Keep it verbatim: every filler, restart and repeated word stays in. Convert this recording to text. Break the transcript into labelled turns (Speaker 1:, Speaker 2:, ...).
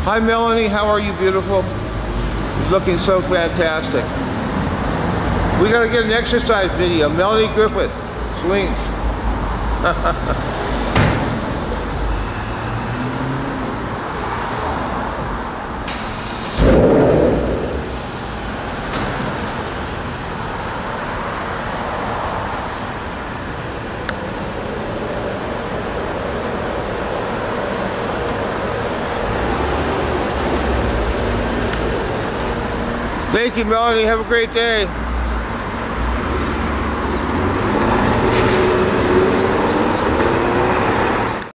Speaker 1: Hi Melanie, how are you, beautiful? You're looking so fantastic. We gotta get an exercise video. Melanie Griffith swings. Thank you, Melanie. Have a great day.